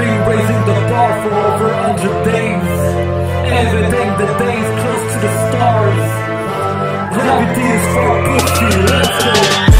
been raising the bar for over 100 days. Everything the days close to the stars. Gravity is for pussy, let's go.